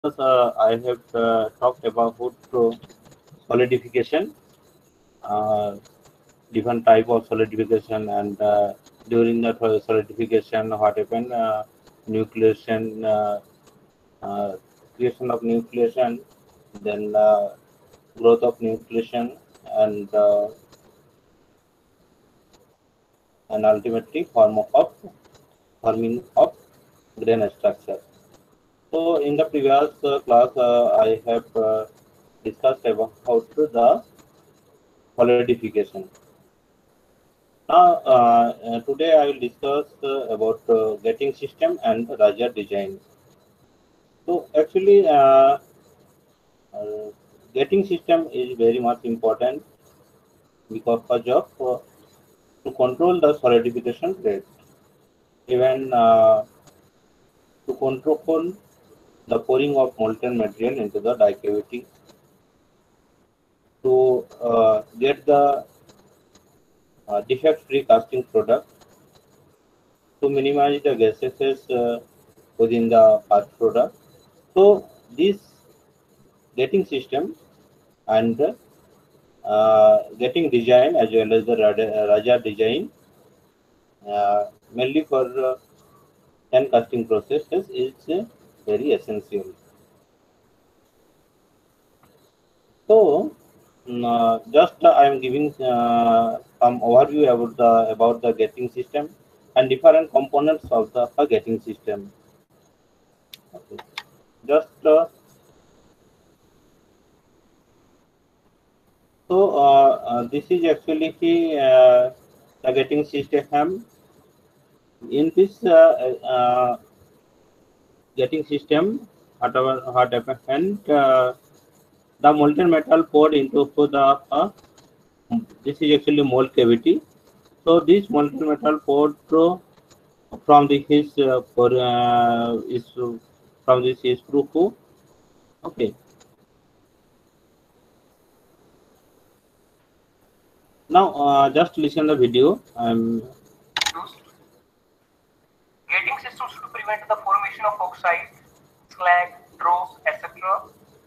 I have talked about solidification, uh, different type of solidification, and during the solidification, what happened? Nucleation, creation of nucleation, then growth of nucleation, and uh, and ultimately forming of grain structure. So in the previous class, I have discussed about the solidification. Now, today I will discuss about getting system and Raja design. So actually, uh, getting system is very much important because to control the solidification rate, even to control the pouring of molten material into the die cavity, to get the defect-free casting product, to minimize the gases within the part product. So this getting system and getting design as well as the Raja design mainly for 10 casting processes is very essential. So just I am giving some overview about the getting system and different components of the getting system. Okay. Just this is actually the getting system. In this getting system, what happened, the molten metal poured into the this is actually mold cavity. So this molten metal poured through from the his for is from this is proof. Okay. Now just listen the video. Gating systems to prevent the formation of oxide, slag, dross, etc.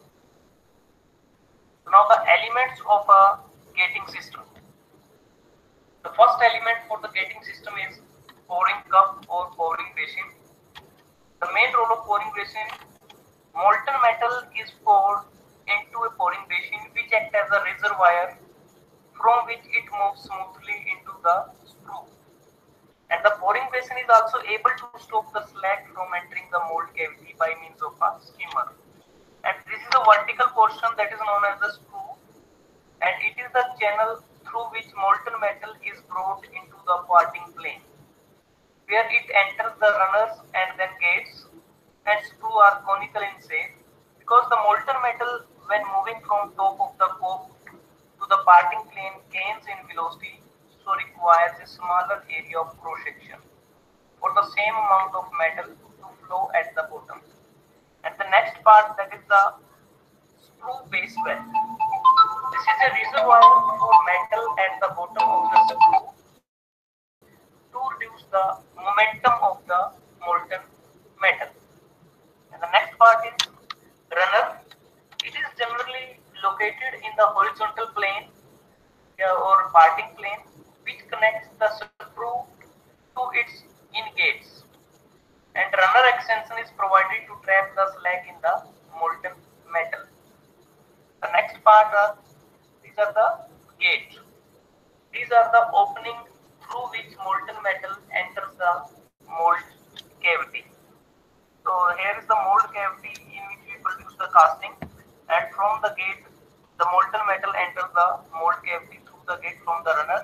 Now the elements of a gating system. The first element for the gating system is pouring cup or pouring basin. The main role of pouring basin, molten metal is poured into a pouring basin which acts as a reservoir from which it moves smoothly into the screw. And the pouring basin is also able to stop the slag from entering the mold cavity by means of a skimmer. And this is the vertical portion that is known as the screw, and it is the channel through which molten metal is brought into the parting plane, where it enters the runners and then gates, and screw are conical in shape because the molten metal when moving from top of the cope to the parting plane gains in velocity, so requires a smaller area of cross section for the same amount of metal to flow at the bottom. And the next part, that is the screw base well. This is a reservoir for metal at the bottom of the screw to reduce the momentum of the molten metal. And the next part is runner. It is generally located in the horizontal plane or parting plane, which connects the screw to its in gates. And runner extension is provided to trap the slag in the molten metal. The next part are these are the gates. These are the opening through which molten metal enters the mold cavity. So here is the mold cavity in which we produce the casting, and from the gate the molten metal enters the mold cavity through the gate from the runner.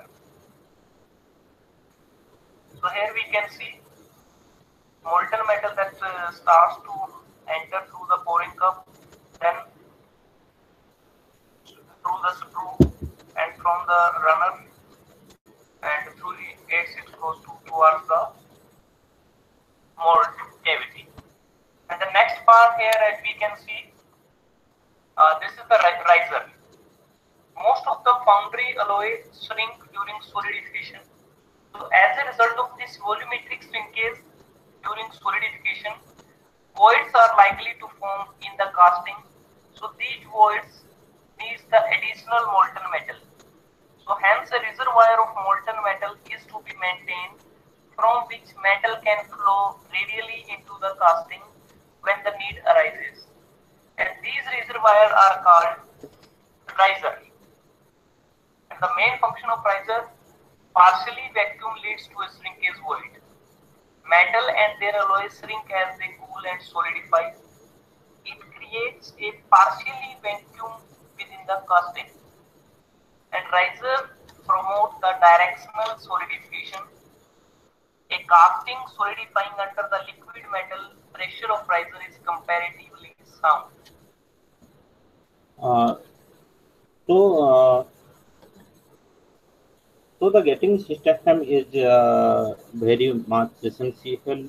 So here we can see molten metal that starts to enter through the pouring cup, then through the screw, and from the runner and through the gates it goes towards the mold cavity. And the next part here, as we can see, this is the riser. Most of the foundry alloy shrink during solidification. So as a result of this volumetric shrinkage during solidification, voids are likely to form in the casting. So these voids needs the additional molten metal. So hence a reservoir of molten metal is to be maintained from which metal can flow radially into the casting when the need arises. And these reservoirs are called riser. And the main function of riser, partially vacuum leads to a shrinkage void. Metal and their alloys shrink as they cool and solidify. It creates a partially vacuum within the casting. And riser promote the directional solidification. A casting solidifying under the liquid metal pressure of riser is comparatively sound. Uh, so, so the getting system is very much essential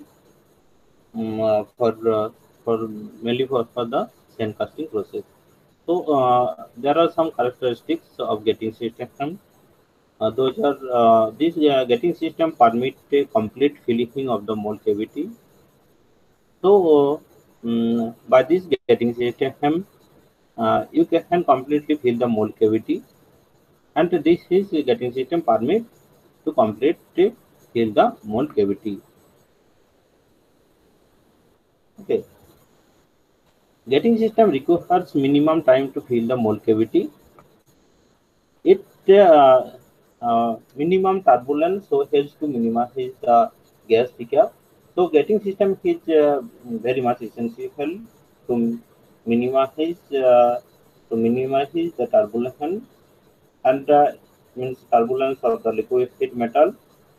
for mainly for the sand casting process. So there are some characteristics of getting system. Those are this getting system permit a complete filling of the mold cavity. So by this getting system, you can completely fill the mold cavity, and this is getting system permit to completely fill the mold cavity. Okay, getting system requires minimum time to fill the mold cavity. It minimum turbulence so helps to minimize the gas pickup. So getting system is very much essential to minimize uh, minimize the turbulence, and means turbulence of the liquid metal.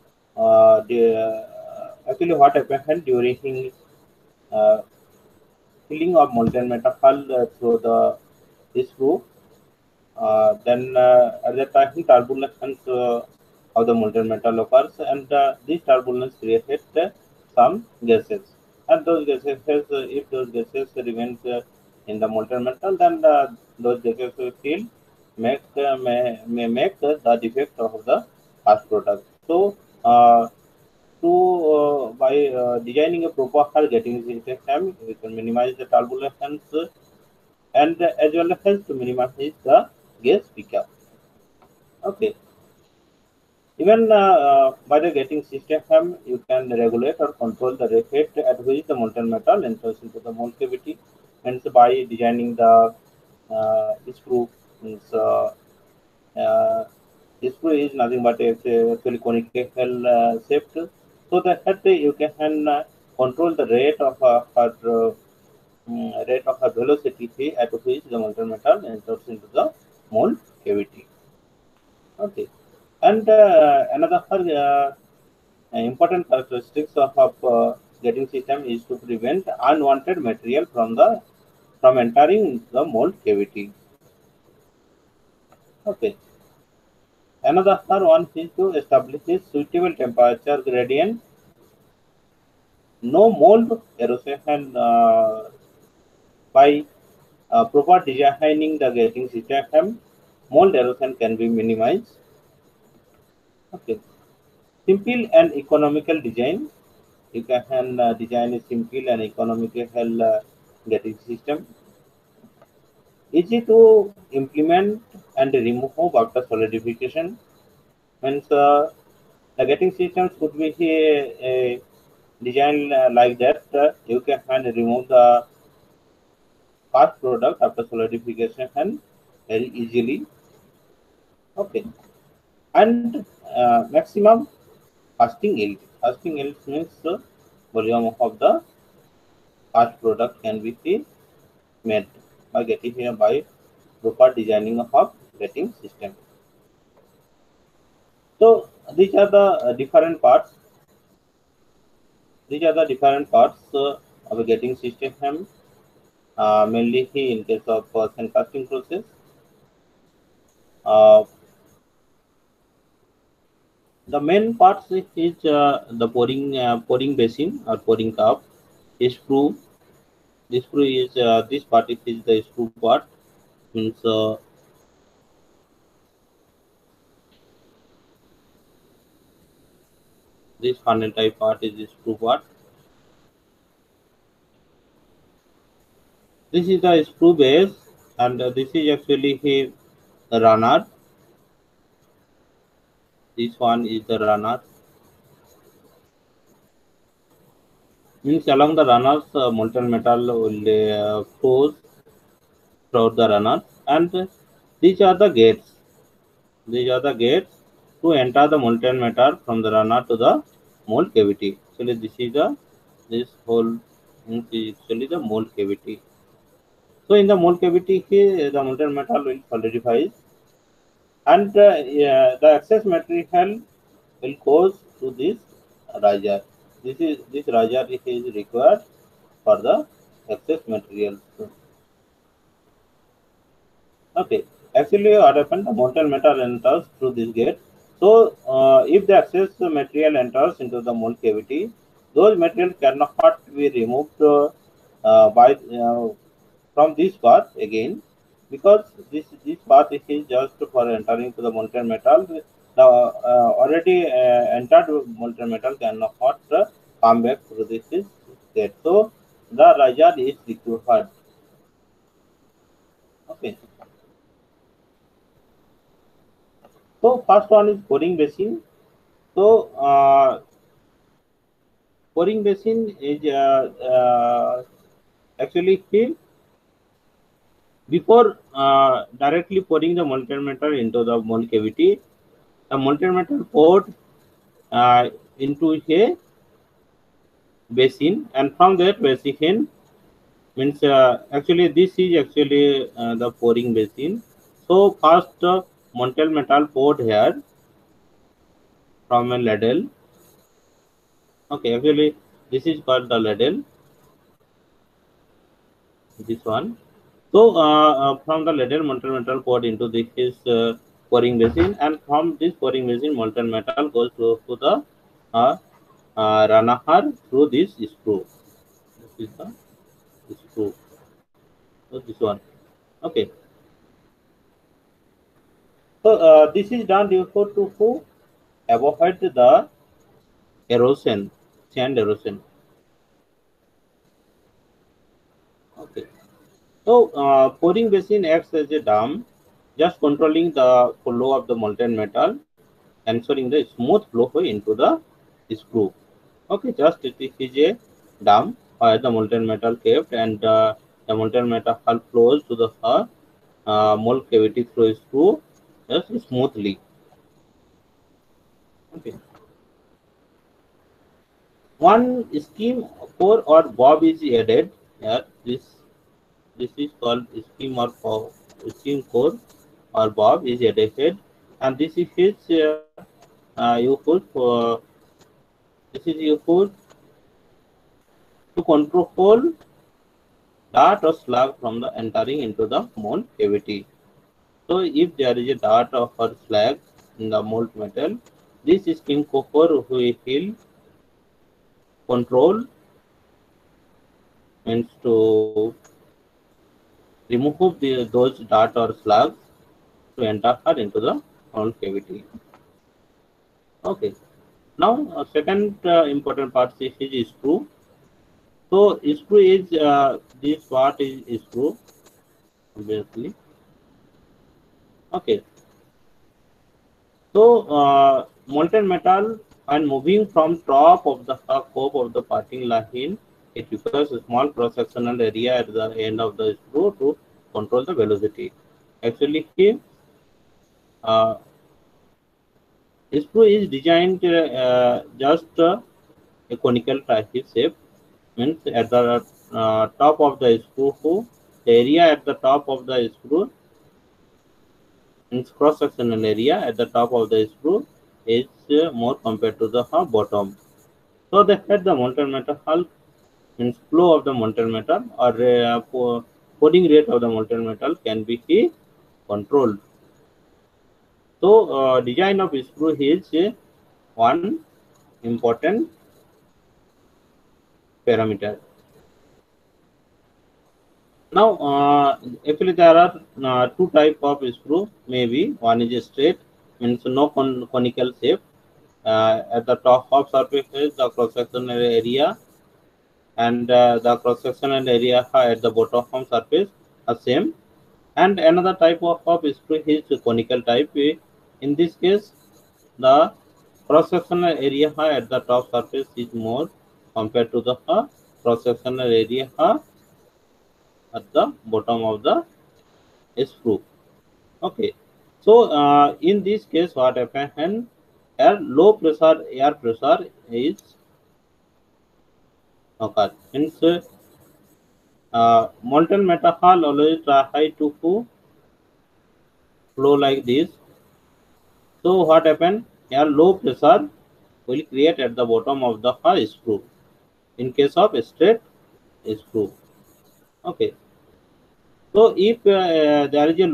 Actually, what happened during uh, filling of molten metal through the screw. Then at the time turbulence of the molten metal occurs, and this turbulence created some gases. And those gases, if those gases remains in the molten metal, then those gases will still may make the defect of the past product. So to by designing a proper getting system, we can minimize the turbulence and as well as to minimize the gas pickup. Okay. Even by the getting system, you can regulate or control the rate at which the molten metal enters into the mold cavity, and so by designing the screw. Means, screw is nothing but actually conical shaped, so that you can control the rate of rate of velocity at which the molten metal enters into the mold cavity. Okay, and another important characteristics of getting system is to prevent unwanted material from entering the mold cavity. Okay, another one is to establish a suitable temperature gradient. No mold erosion by proper designing the getting system, mold erosion can be minimized. Okay, simple and economical design. You can design a simple and economical getting system. Easy to implement and remove after solidification. Means the getting systems could be a design like that. You can remove the past product after solidification and very easily. Okay, and maximum casting yield. Casting yield means the volume of the past product can be made by getting here by proper designing of getting system. So these are the different parts. These are the different parts of a getting system. Mainly in case of sand casting process. Uh, the main parts is the pouring basin or pouring cup. Screw. This screw is this part is the screw part. Means this funnel type part is the screw part. This is the screw base, and this is actually the runner. This one is the runner. Means along the runners, molten metal will flows throughout the runners, and these are the gates. These are the gates to enter the molten metal from the runner to the mold cavity. Actually, this whole is actually the mold cavity. So in the mold cavity, here the molten metal will solidify, and the excess material will goes to this riser. This riser is required for the excess materials. Okay, actually what happened, the molten metal enters through this gate. So if the excess material enters into the mold cavity, those material cannot be removed by from this path again, because this path is just for entering to the molten metal. The already entered molten metal cannot come back through this gate. So the riser is required. Okay. So first one is pouring basin. So pouring basin is actually filled before directly pouring the molten metal into the mold cavity. The molten metal poured into a basin, and from that basin means actually this is actually the pouring basin. So first molten metal poured here from a ladle. Okay, actually this is called the ladle. This one. So from the ladle, molten metal poured into this pouring basin, and from this pouring basin, molten metal goes to the uh, ranahar through this screw. This is the screw. So this one. Okay. So this is done therefore to avoid the erosion, sand erosion. Okay. So pouring basin acts as a dam, just controlling the flow of the molten metal, ensuring the smooth flow into the screw. Okay, just it is a dam where the molten metal kept, and the molten metal flows to the mold cavity through a screw just smoothly. Okay. One scheme core or bob is added here. This is called scheme or scheme core or bob is added, and this is useful for this is useful to control dart or slug from the entering into the mold cavity. So if there is a dart or slag in the mold metal, this scheme core will control means to remove those dart or slugs to enter into the mold cavity. Okay. Now, second important part is screw. So, screw is this part is screw, obviously. Okay. So, molten metal and moving from top of the scope of the parting line, it requires a small cross-sectional area at the end of the screw to control the velocity. Actually, uh, screw is designed just a conical type shape, means at the top of the screw, the area at the top of the screw, means cross-sectional area at the top of the screw is more compared to the bottom. So they had the molten metal hull, means flow of the molten metal or pouring rate of the molten metal can be controlled. So design of screw is one important parameter. Now, actually, there are two type of screw. Maybe one is a straight, means no conical shape. At the top of surface, the cross sectional area and the cross-sectional area at the bottom surface are same. And another type of screw is conical type. In this case, the cross-sectional area at the top surface is more compared to the cross-sectional area at the bottom of the screw. Okay, so in this case, what happens? Low pressure air pressure is occur. Means molten metal always try to flow like this. So what happen? Here low pressure will create at the bottom of the screw. In case of a straight screw. Okay. So if there is a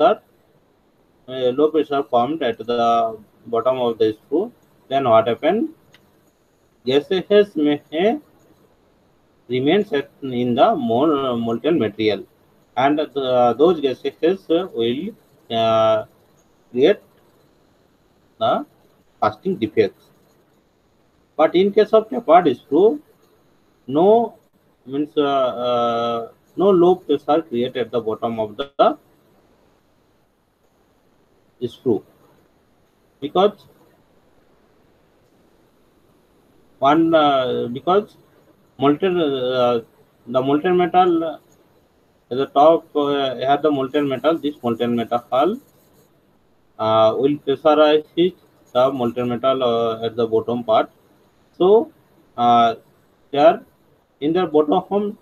low pressure formed at the bottom of the screw, then what happen? Gases may remains in the molten material, and those gases will create the casting defects. But in case of tapered screw, no means no low pressure created at the bottom of the screw, because because molten the molten metal at the top have the molten metal. This molten metal will pressurize the molten metal at the bottom part. So there in the bottom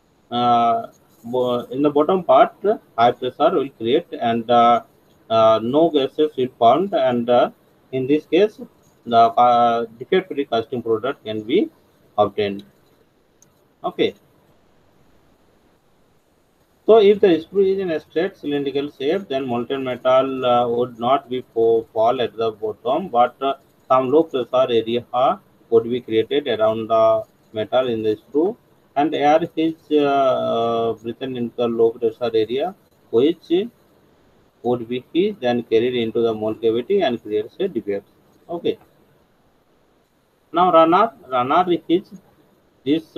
in the bottom part, high pressure will create, and no gases will formed, and in this case the defect free casting product can be obtained. Okay, so if the screw is in a straight cylindrical shape, then molten metal would not be fall at the bottom, but some low pressure area would be created around the metal in the screw, and air is breathed into the low pressure area, which would be then carried into the mold cavity and creates a defect. Okay. Now runner is this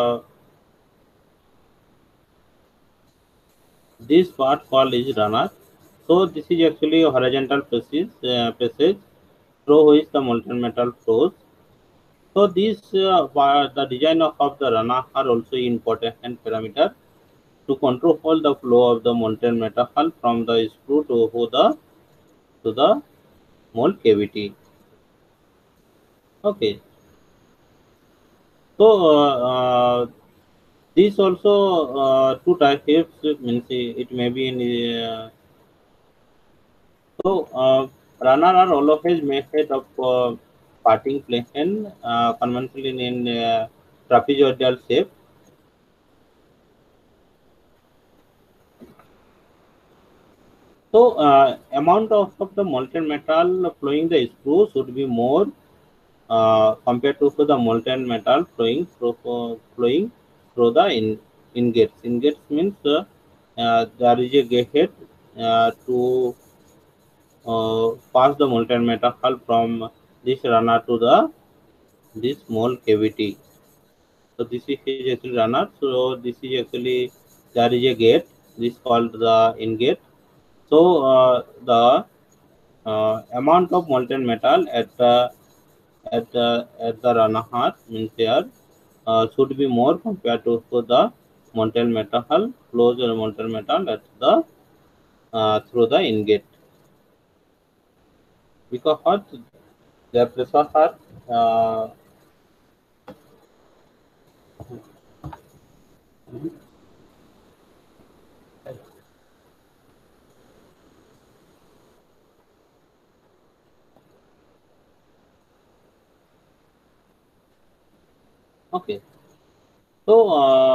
this part called is runner. So this is actually a horizontal passage through which the molten metal flows. So the design of the runner are also important parameter to control the flow of the molten metal from the screw to the mold cavity. Okay, so these also two types means it may be in runner are always made of parting plane, conventionally in trapezoidal shape. So amount of the molten metal flowing the screw should be more compared to the molten metal flowing through the ingots. Ingots means there is a gate to pass the molten metal from this runner to the this mold cavity. So this is actually runner. So this is actually there is a gate. This called the ingate. So the amount of molten metal at the runner means there should be more compared to the molten metal flows or molten metal at the through the ingate, because what the pressure okay. So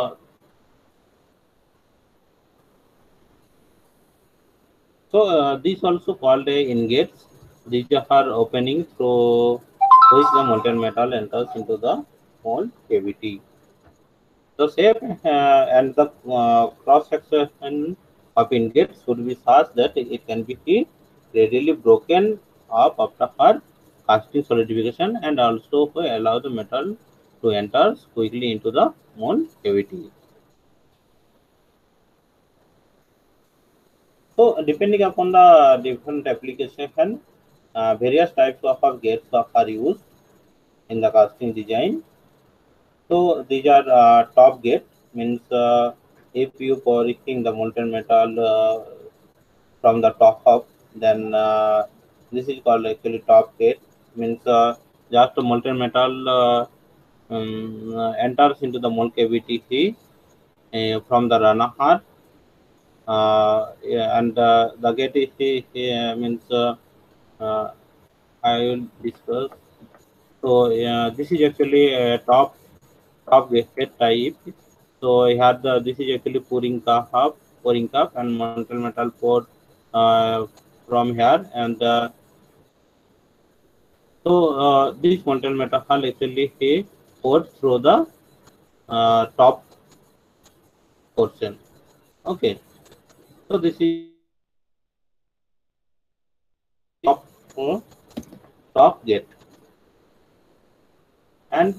these also called ingates. These are openings through which the molten metal enters into the mold cavity. The shape and the cross section of ingot should be such that it can be readily broken up after her casting solidification, and also allow the metal to enter quickly into the mold cavity. So depending upon the different application, various types of gates are used in the casting design. So these are top gate, means if you pouring the molten metal from the top up, then this is called actually top gate, means just molten metal enters into the mold cavity from the runner heart, yeah, and the gate is means uh, I will discuss. So this is actually a top gate type. So I had this is actually pouring cup and molten metal poured uh, from here, and this molten metal actually he poured through the top portion. Okay, so this is top uh, top gate, and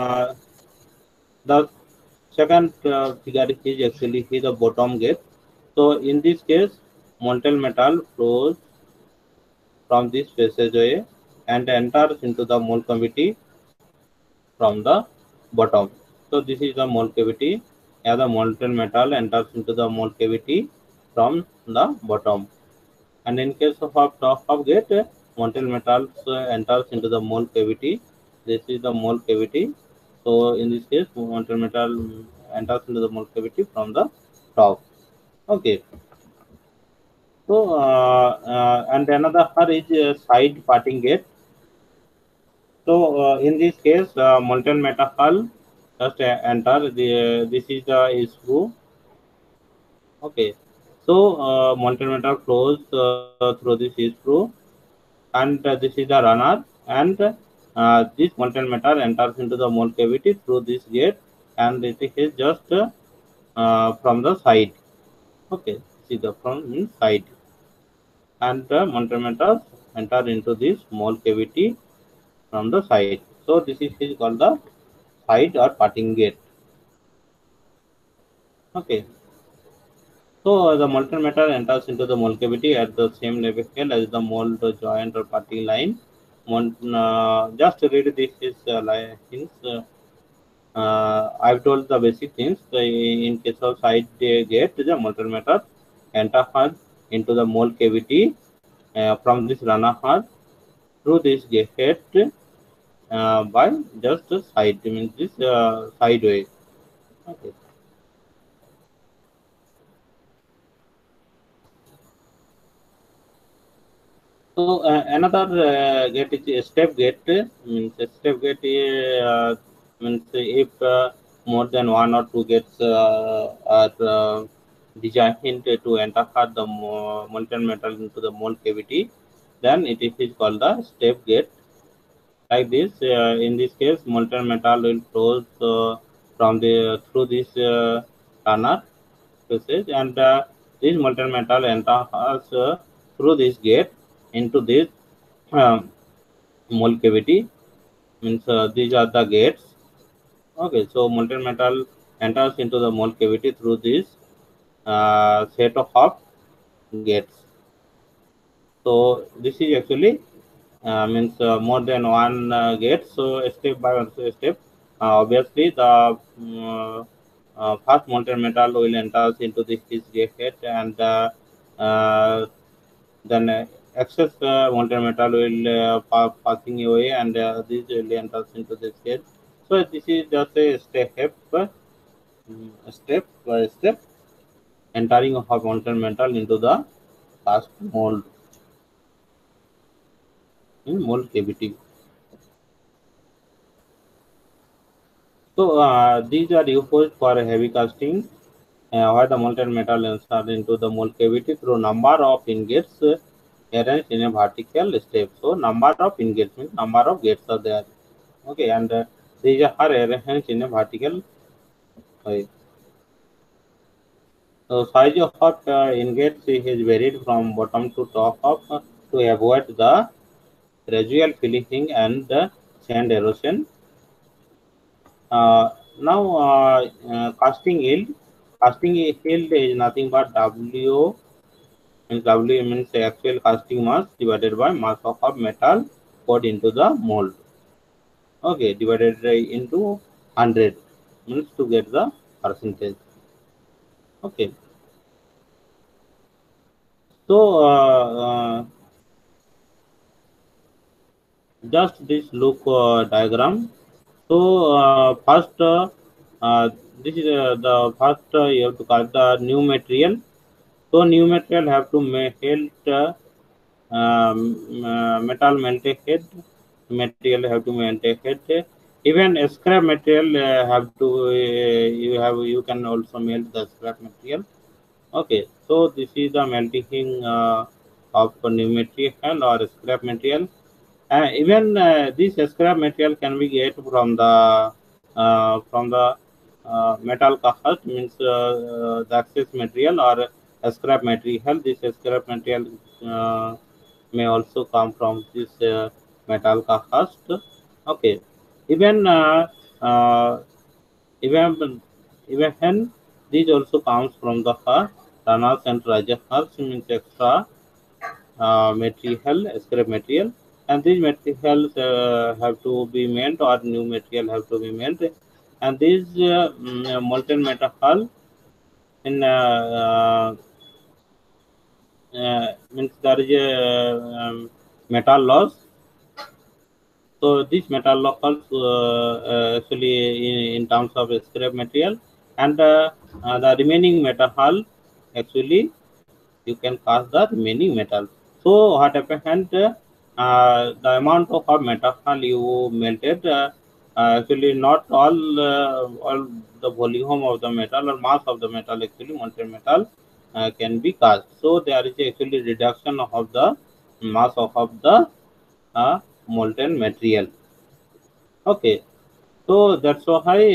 the second figure is actually the bottom gate. So in this case, molten metal flows from this passageway and enters into the mold cavity from the bottom. So this is the mold cavity. Here the molten metal enters into the mold cavity from the bottom. And in case of top of gate, molten metal enters into the mold cavity. This is the mold cavity. So in this case, molten metal enters into the mold cavity from the top. Okay. So and another is side parting gate. So in this case, molten metal just enter the this is the screw. Okay, so molten metal flows through this screw, and this is the runner, and this molten metal enters into the mold cavity through this gate, and it is just from the side. Okay, see the from inside, and the molten metal enter into this mold cavity from the side. So this is called the side or parting gate. Okay. So the molten metal enters into the mold cavity at the same level as the mold joint or parting line. Just read this is lines. I've told the basic things. In case of side gate, the molten metal enters into the mold cavity from this runner hard through this gate by just side, means this sideway. Okay. So another gate is a step gate. Means a step gate means if more than one or two gates are designed to enter the molten metal into the mold cavity, then it is called the step gate. Like this, in this case, molten metal will flow from the through this tunnel passage, and this molten metal enters through this gate into this um, mold cavity, means these are the gates. Okay, so molten metal enters into the mold cavity through this set of gates. So this is actually means more than one gate. So step by step, obviously the first molten metal will enter into this gate, and then excess molten metal will passing away, and this will enter into this gate. So this is just a step by step entering of molten metal into the cast mold in mold cavity. So these are used for heavy casting, where the molten metal inserted into the mold cavity through number of ingots arranged in a vertical step. So number of ingots means number of gates are there. Okay, and these are arranged in a vertical way. So size of ingots is varied from bottom to top to avoid the residual filling and sand erosion. Now casting yield. Casting yield is nothing but W, means W means the actual casting mass divided by mass of metal poured into the mold. Okay, divided into 100 means to get the percentage. Okay, so just this look diagram. So first, this is the first you have to cut the new material. So new material have to melt metal melted head. Material have to melted head. Even scrap material have to you can also melt the scrap material. Okay, so this is the melting of new material or scrap material. Even this scrap material can be get from the metal cast, means the excess material or scrap material. This scrap material may also come from this metal cast. Okay, even even even these also comes from the runners and risers, means extra material, scrap material, and these materials have to be melt or new material have to be melt, and these molten metal in means there is a metal loss. So this metal loss actually in terms of scrap material, and the remaining metal actually you can cast the remaining metal. So what happened? The amount of metal you melted, actually not all the volume of the metal or mass of the metal, actually molten metal can be cast. So there is actually reduction of the mass of the molten material. Okay, so that's why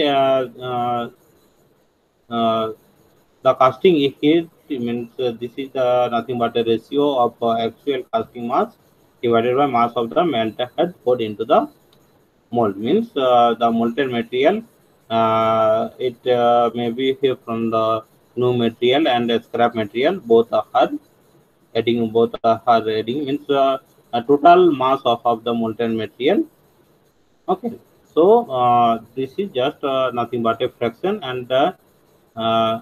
uh, the casting heat means this is nothing but a ratio of actual casting mass divided by mass of the melted head poured into the mold. Means the molten material, it may be here from the new material and scrap material. Both are adding. Both are adding means a total mass of the molten material. Okay, so this is just nothing but a fraction, and uh,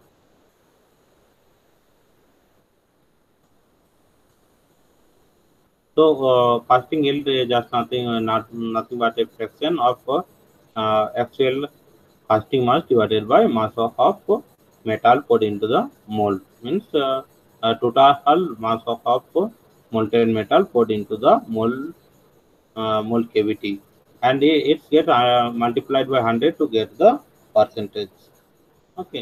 so casting yield is just nothing but a fraction of actual casting mass divided by mass of metal poured into the mold. Means total mass of molten metal poured into the mold cavity, and it get multiplied by 100 to get the percentage. Okay,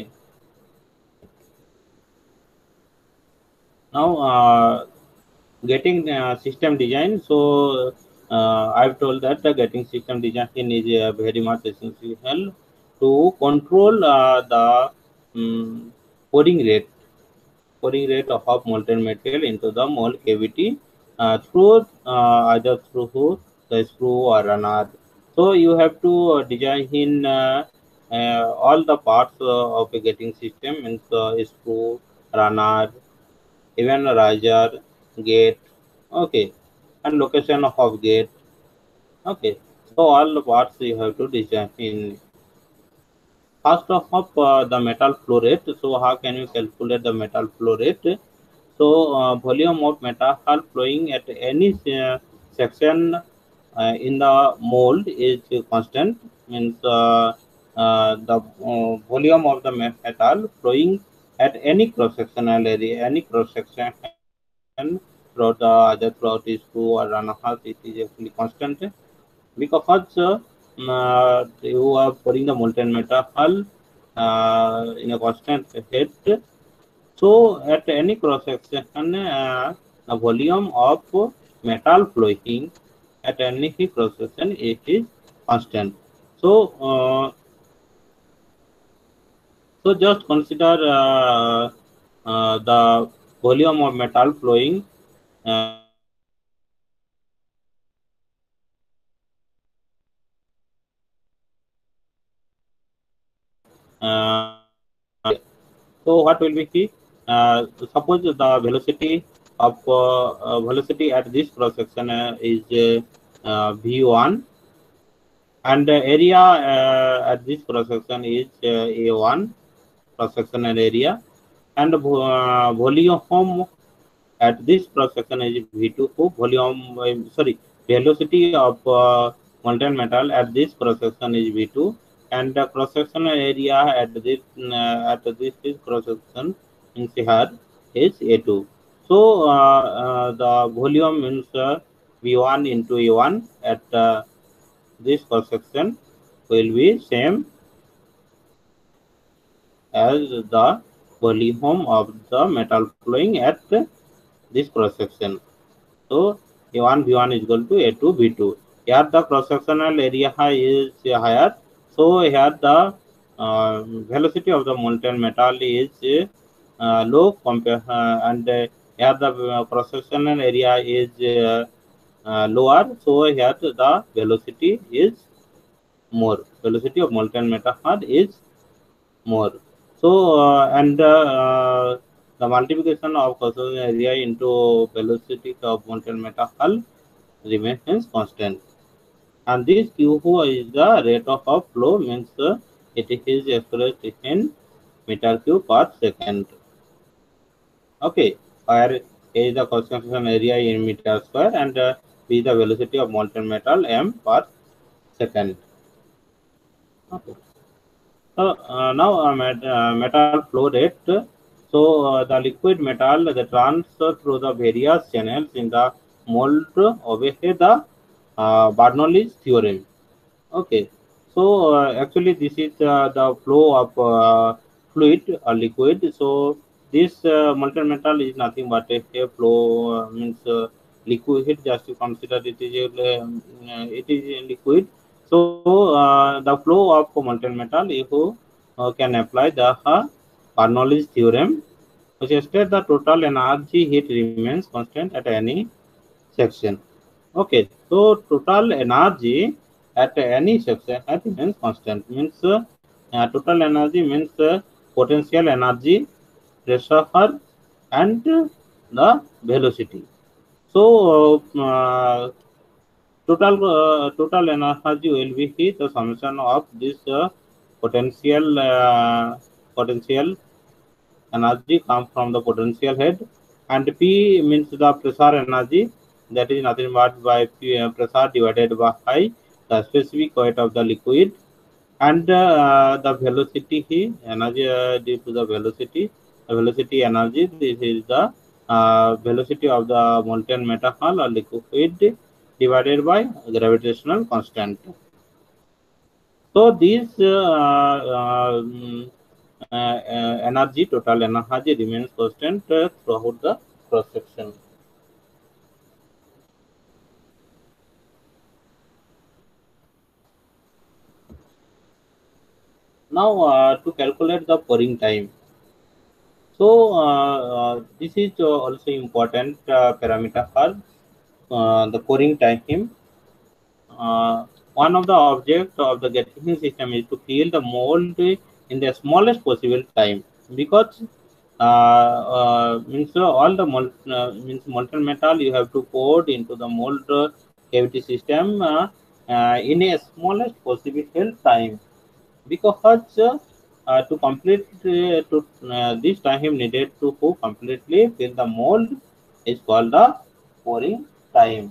now getting system design. So I've told that getting system design is very much essential to control the um, pouring rate of molten material into the mold cavity through either through the screw or runner. So you have to design in all the parts of a getting system, means screw, runner, even riser, gate. Okay, and location of gate. Okay, so all the parts you have to design in. First of the metal flow rate. So how can you calculate the metal flow rate? So volume of metal flowing at any section in the mold is constant. Means the volume of the metal flowing at any cross sectional area, any cross section throughout the other throughout is two or run a half, it is actually constant, because you are pouring the molten metal in a constant head. So at any cross section, the volume of metal flowing at any cross section it is constant. So just consider the volume of metal flowing uh, so what will be the suppose the velocity of velocity at this cross section is v1, and the area at this cross section is a1 cross sectional area, and volume at this cross section is v2. Volume sorry, velocity of molten metal at this cross section is v2, and the cross sectional area at this cross section means here is a2. So the volume means v1 into a1 at this cross section will be same as the volume of the metal flowing at this cross section. So A1 V1 is equal to A2 V2. Here the cross sectional area is higher. So here the velocity of the molten metal is low compare and here the cross sectional area is lower. So here the velocity is more. Velocity of molten metal is more. So the multiplication of cross-sectional area into velocity of molten metal remains constant. And this Q is the rate of flow, means it is expressed in meter cube per second. Okay, where A is the cross-sectional area in meter square and B is the velocity of molten metal m per second. Okay. So now metal flow rate. So the liquid metal that runs through the various channels in the mold obey the Bernoulli's theorem. Okay. So actually this is the flow of fluid or liquid. So this molten metal is nothing but a flow means liquid. Just to consider it is it is a liquid. So the flow of molten metal, if you can apply the Bernoulli's theorem, which states the total energy heat remains constant at any section. Okay, so total energy at any section remains constant, means total energy means potential energy, pressure, and the velocity. So total energy will be the summation of this potential energy comes from the potential head, and P means the pressure energy, that is nothing but by pressure divided by the specific weight of the liquid, and the velocity energy due to the velocity energy. This is the velocity of the molten metal or liquid divided by gravitational constant. So these energy, total energy remains constant throughout the cross section. Now to calculate the pouring time. So this is also important parameter for the pouring time. One of the objects of the getting system is to fill the mold in the smallest possible time, because means all the means molten metal you have to pour into the mold cavity system in a smallest possible time, because to complete this time needed to completely fill the mold is called the pouring time.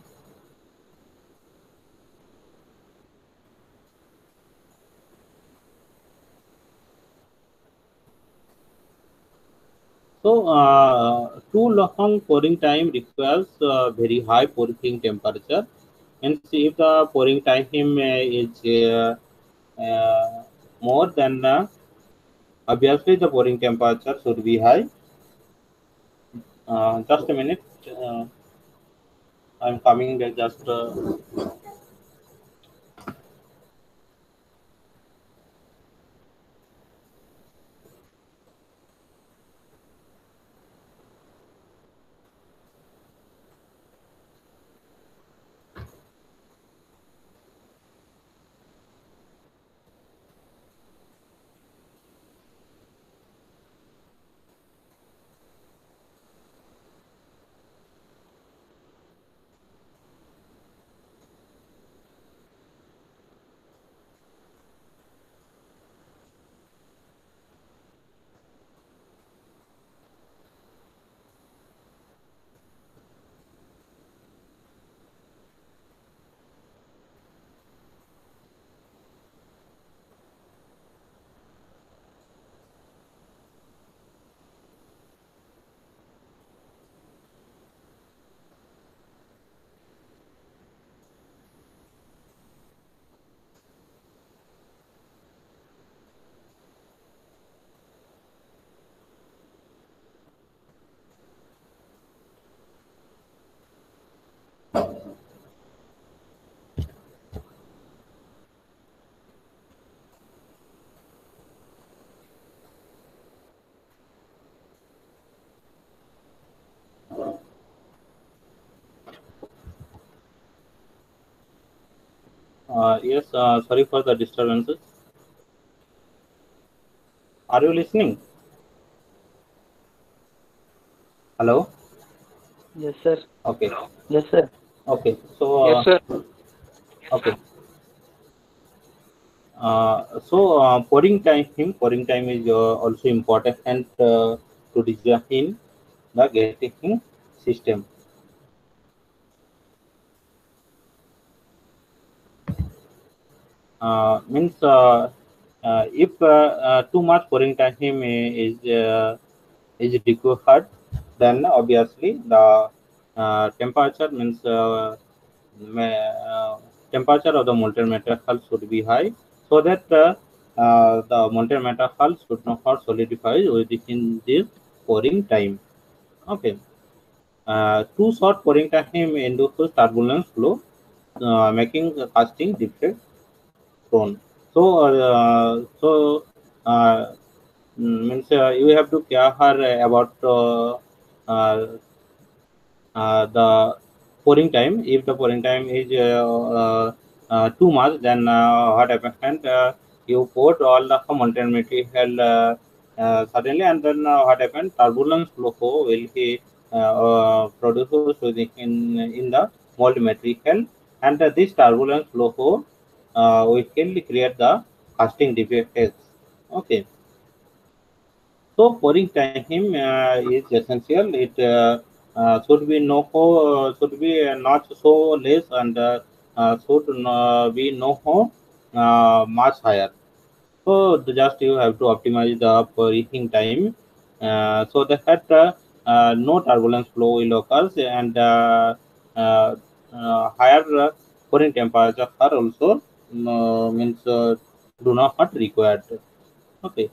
So, too long pouring time requires very high pouring temperature. And see, if the pouring time is more than obviously the pouring temperature should be high. Just a minute, I'm coming there. Just Yes, sorry for the disturbances. Are you listening? Hello? Yes, sir. Okay. Yes, sir. Okay. So, Yes, sir. okay. Pouring time is also important and to design the gating system. Means if too much pouring time is required, then obviously the temperature means temperature of the molten metal hull should be high, so that the molten metal hull should not solidify within this pouring time. Okay. Too short pouring time induces turbulence flow, making casting defect prone. So means you have to care about uh, the pouring time. If the pouring time is too much, then what happens? You pour all the molten material suddenly, and then what happens? Turbulence flow will be produced in the mold material, and this turbulence flow will create the casting defects. Okay. So pouring time is essential. It should be not so less and should be no much higher. So just you have to optimize the pouring time so that no turbulence flow will occur and uh, higher pouring temperature are also means do not required. Okay.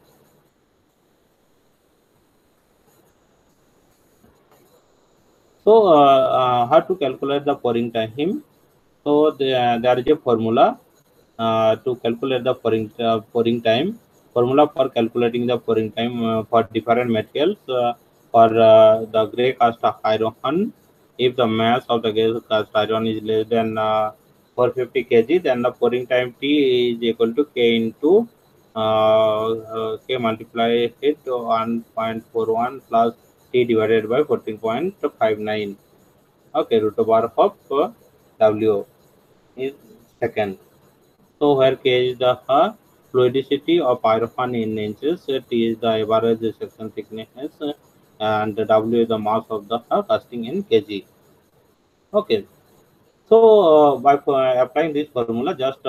So, how to calculate the pouring time? So, there is a formula to calculate the pouring time. Formula for calculating the pouring time for different materials. For the grey cast iron, if the mass of the grey cast iron is less than 450 kg, then the pouring time T is equal to K into K multiplied it to 1.41 plus T divided by 14.59. Okay, root over of W is second. So where K is the fluidity of pyrophane in inches, T is the average section thickness, and W is the mass of the casting in kg. Okay. So by applying this formula,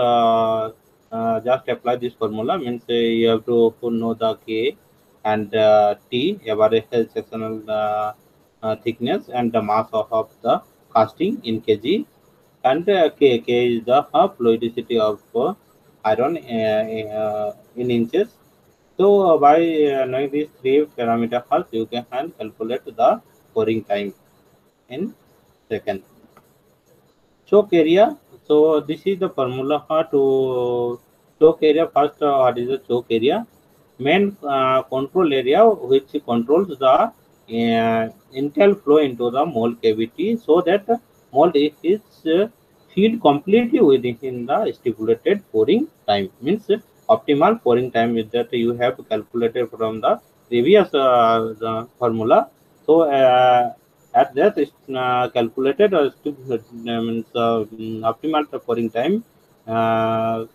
just apply this formula means you have to know the K and T average sectional thickness and the mass of the casting in kg, and K is the fluidity of iron in inches. So by knowing these three parameters, you can calculate the pouring time in second. Choke area. So this is the formula to choke area. First, what is the choke area? Main control area which controls the intel flow into the mold cavity, so that mold is filled completely within the stipulated pouring time. Means optimal pouring time is that you have calculated from the previous the formula. So at that is calculated means optimal pouring time. Uh,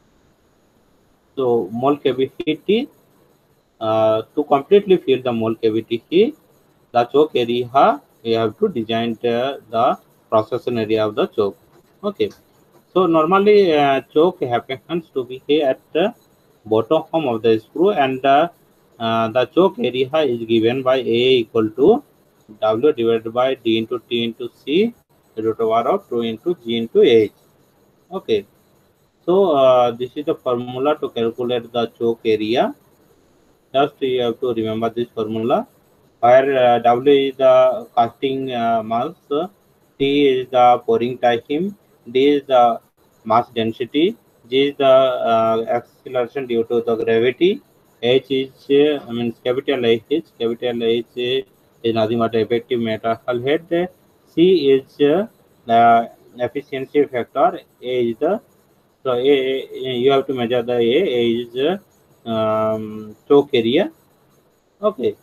so mold cavity to completely fill the mold cavity, the choke area we have to design the procession area of the choke. Okay. So normally choke happens to be here at the bottom of the screw, and the choke area is given by A equal to W divided by D into T into C root over of 2 into G into H. Okay. So this is the formula to calculate the choke area. Just you have to remember this formula, where W is the casting mass, T is the pouring time, D is the mass density, G is the acceleration due to the gravity, H is means capital H is nothing but effective metal head, C is the efficiency factor, A is the So you have to measure the A is choke area. Okay.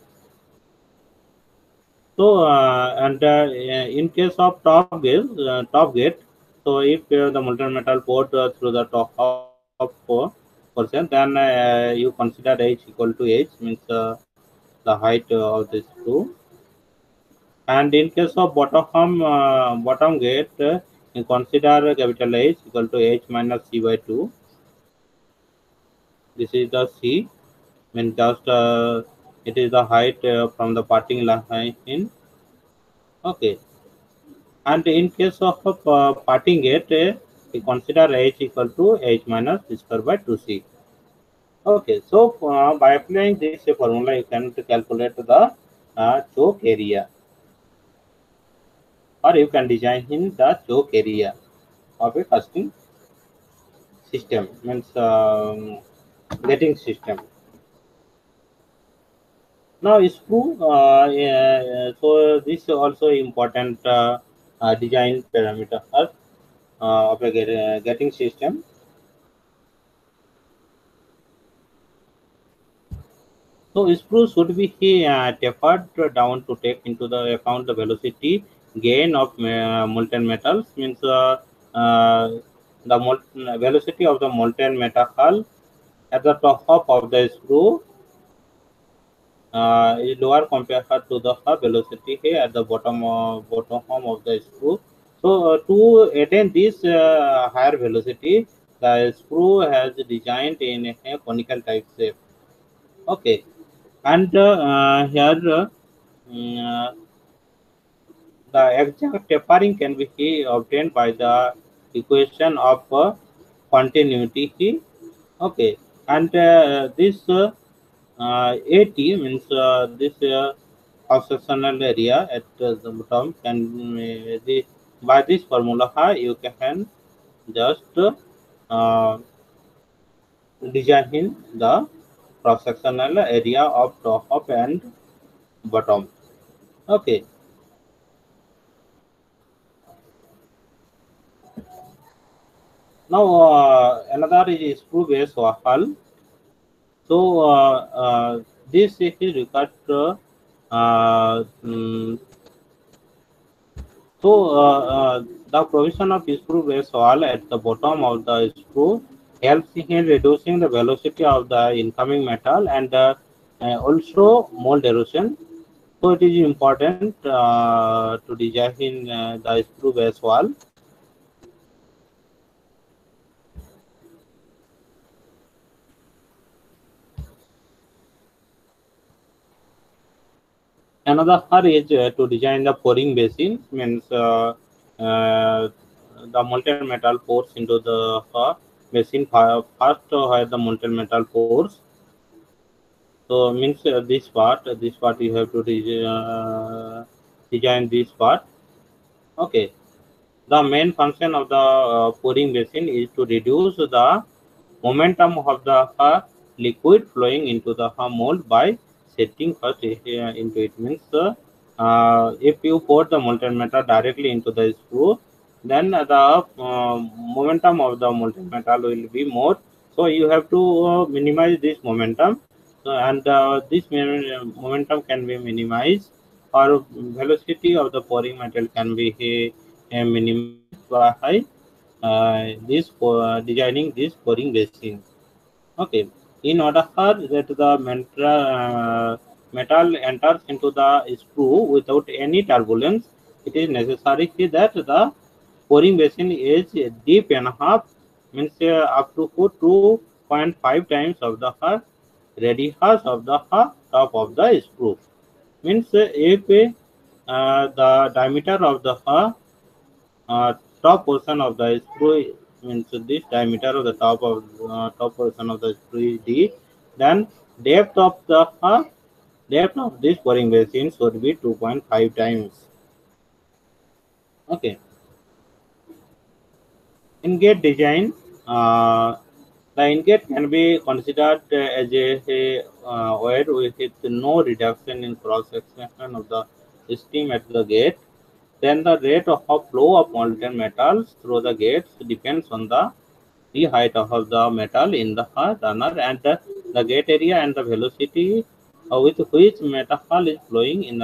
So and in case of top gate, so if the molten metal poured through the top portion, then you consider H equal to H, means the height of the screw. And in case of bottom gate, you consider capital H equal to H minus C by 2. This is the C, means just it is the height from the parting line in. Okay. And in case of parting gate, we consider H equal to H minus C square by 2C. Okay, so by applying this formula, you can calculate the choke area, or you can design in the choke area of a casting system, means getting system. Now, screw. So this is also important design parameter of a getting system. So screws should be tapered down to take into the account the velocity gain of molten metals, means the velocity of the molten metal at the top of the screw is lower compared to the velocity here at the bottom of the screw. So to attain this higher velocity, the screw has designed in a conical type shape. Okay, and here the exact tapering can be obtained by the equation of continuity. Okay, and this AT means this cross-sectional area at the bottom can by this formula you can just design the cross-sectional area of top and bottom. Okay. Now another is screw base hull. So this is required. Mm, so the provision of screw base hull at the bottom of the screw helps in reducing the velocity of the incoming metal and also mold erosion. So it is important to design the screw base wall. Another is to design the pouring basin, means the molten metal pours into the basin first where the molten metal pours. So means this part you have to design this part. Okay. The main function of the pouring basin is to reduce the momentum of the liquid flowing into the mold by setting first into it. Means if you pour the molten metal directly into the screw, then the momentum of the molten metal will be more. So you have to minimize this momentum. So, and this momentum can be minimized, or velocity of the pouring metal can be minimized by this designing this pouring basin. Okay, in order that the metal enters into the screw without any turbulence, it is necessary that the pouring basin is deep enough, means up to 2.5 times of the radius of the top of the screw. Means if the diameter of the top portion of the screw, means this diameter of the top portion of the screw is D, then depth of the depth of this pouring basin should be 2.5 times. Okay. In-gate design, the in-gate can be considered as a wire with no reduction in cross section of the steam at the gate. Then the rate of flow of molten metals through the gates depends on the the height of the metal in the runner and the gate area and the velocity with which metal is flowing in the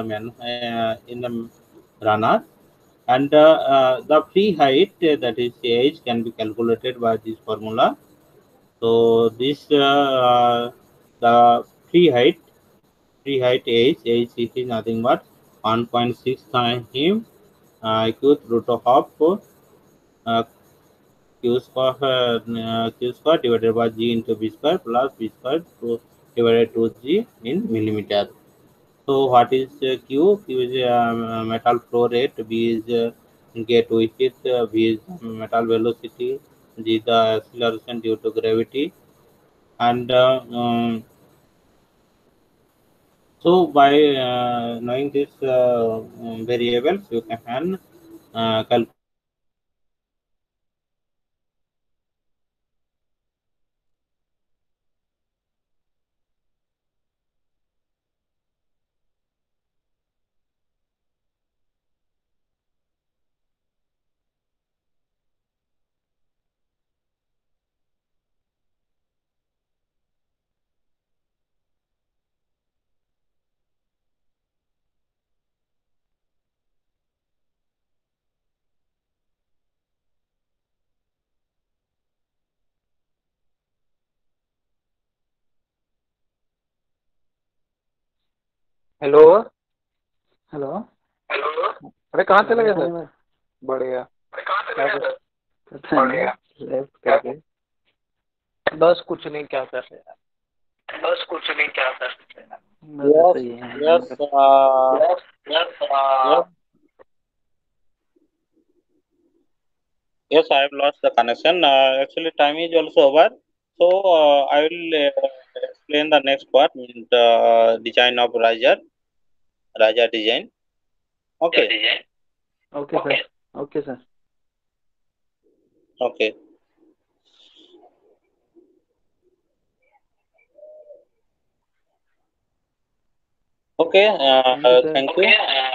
runner, and the free height, that is h, can be calculated by this formula. So this the free height h it is nothing but 1.6 times him cube root of uh, q square divided by g into b square plus b square divided to g in millimeter. So what is q? Q is metal flow rate, b is gate width, v is metal velocity, g is the acceleration due to gravity, and so by knowing these variables, you can calculate the hello. Hello. अरे कहाँ चले गए नहीं, sir? मैं बढ़िया। पता नहीं left करके। बस कुछ नहीं, क्या कर रहे हैं? बस ऐसे ही है। yes, yes, I have lost the connection. Actually, time is also over. So I will explain the next part, the design of Raja design. Okay. Okay sir. Okay sir. Okay. Okay. Thank you sir. Thank you.